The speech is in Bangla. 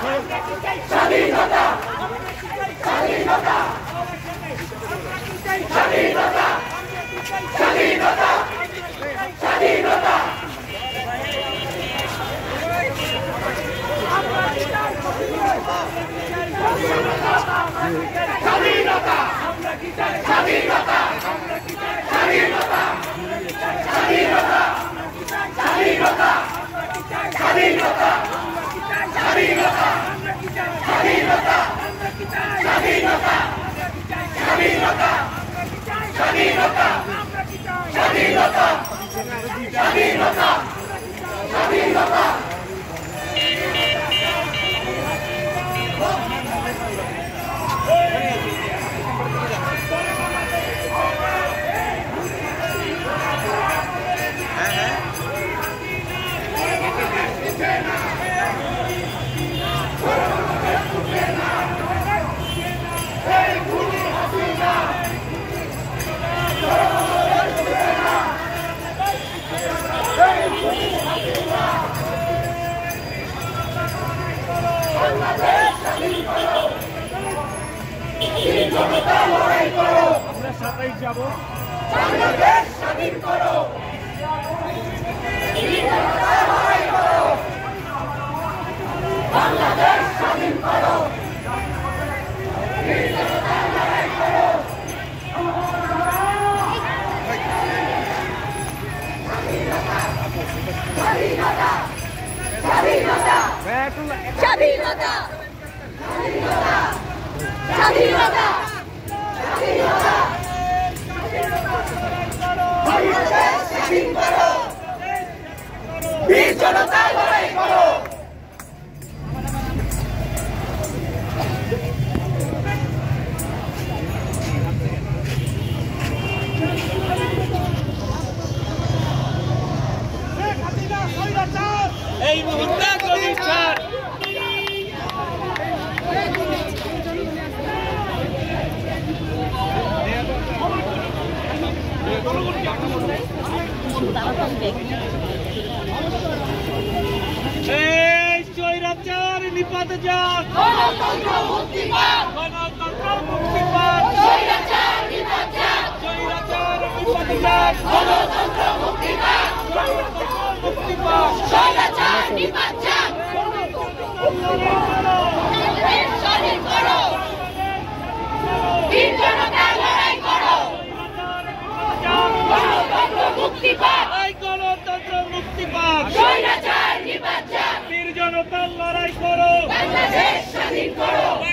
স্বাধীনতা স্বাধীনতা স্বাধীনতা স্বাধীনতা স্বাধীনতা স্বাধীনতা স্বাধীনতা স্বাধীনতা স্বাধীনতা স্বাধীনতা স্বাধীনতা স্বাধীনতা স্বাধীনতা স্বাধীনতা স্বাধীনতা স্বাধীনতা স্বাধীনতা স্বাধীনতা স্বাধীনতা আমরা সাথেই যাব। বাংলাদেশ স্বাধীন করো, বাংলাদেশ স্বাধীন করো, স্বাধীনতা স্বাধীনতা স্বাধীনতা স্বাধীনতা স্বাধীনতা বাংলাদেশ স্বাধীন করো, বীর জনতা লড়াই করো। এই মুহূর্তে প্রতিষ্ঠান এই স্বৈরাচার নিপাত যাক, গণতন্ত্র মুক্তি পাক, গণতন্ত্র মুক্তি পাক, স্বৈরাচার নিপাত যাক, স্বৈরাচার নিপাত যাক, গণতন্ত্র মুক্তি পাক, মুক্তি পাক, স্বৈরাচার নিপাত যাক, বাংলাদেশ স্বাধীন করো, বীর জনতা লড়াই করো, গণতন্ত্র মুক্তি পাক, এই গণতন্ত্র মুক্তি পাক, স্বৈরাচার নিপাত যাক, বীর জনতা লড়াই করো, বাংলাদেশ স্বাধীন করো।